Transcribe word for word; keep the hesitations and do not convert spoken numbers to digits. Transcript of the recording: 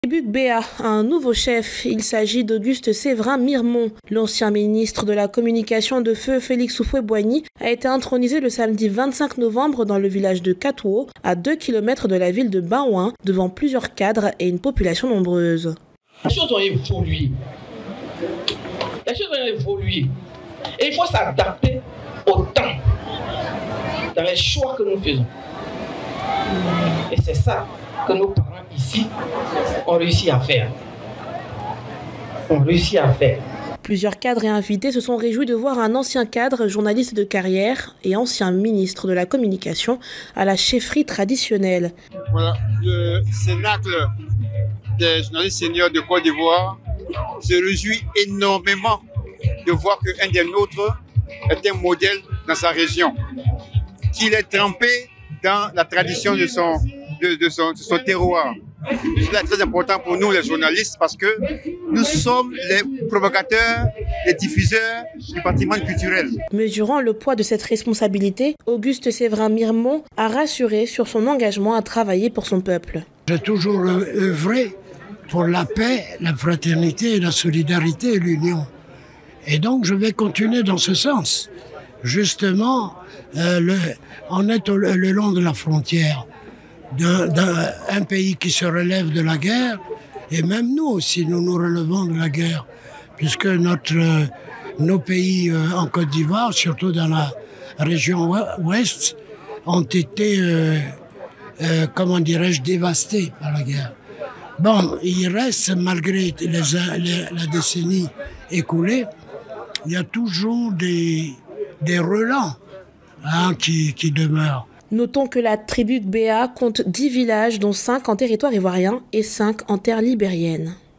Tribu Béa a un nouveau chef. Il s'agit d'Auguste Séverin Mirmont. L'ancien ministre de la Communication de feu Félix Houphouët-Boigny a été intronisé le samedi vingt-cinq novembre dans le village de Katouo, à deux kilomètres de la ville de Baoin, devant plusieurs cadres et une population nombreuse. Les choses ont évolué. Les choses ont évolué. Et il faut s'adapter au temps dans les choix que nous faisons. Et c'est ça que nos parents ici ont réussi à faire. Ont réussi à faire. Plusieurs cadres et invités se sont réjouis de voir un ancien cadre, journaliste de carrière et ancien ministre de la Communication à la chefferie traditionnelle. Voilà, le Cénacle des journalistes seniors de Côte d'Ivoire se réjouit énormément de voir qu'un des nôtres est un modèle dans sa région, qu'il est trempé dans la tradition de son, de, de son, de son terroir. C'est très important pour nous les journalistes parce que nous sommes les provocateurs, les diffuseurs du patrimoine culturel. Mesurant le poids de cette responsabilité, Auguste Séverin Mirmont a rassuré sur son engagement à travailler pour son peuple. J'ai toujours œuvré pour la paix, la fraternité, la solidarité et l'union. Et donc je vais continuer dans ce sens. Justement, euh, le, on est au, le long de la frontière d'un, d'un pays qui se relève de la guerre, et même nous aussi, nous nous relevons de la guerre, puisque notre, euh, nos pays euh, en Côte d'Ivoire, surtout dans la région ouest, ont été, euh, euh, comment dirais-je, dévastés par la guerre. Bon, il reste, malgré les, les, la décennie écoulée, il y a toujours des, des relents hein, qui, qui demeurent. Notons que la tribu Béa compte dix villages, dont cinq en territoire ivoirien et cinq en terre libérienne.